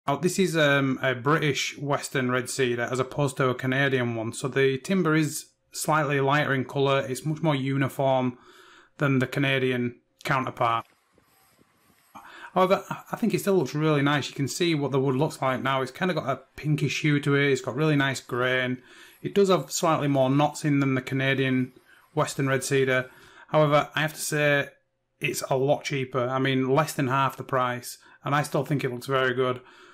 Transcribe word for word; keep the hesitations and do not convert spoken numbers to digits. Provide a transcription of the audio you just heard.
Now, this is um, a British Western red cedar as opposed to a Canadian one, so the timber is slightly lighter in colour. It's much more uniform than the Canadian counterpart. However, I think it still looks really nice. You can see what the wood looks like now. It's kind of got a pinkish hue to it. It's got really nice grain. It does have slightly more knots in than the Canadian Western red cedar. However, I have to say it's a lot cheaper. I mean, less than half the price, and I still think it looks very good.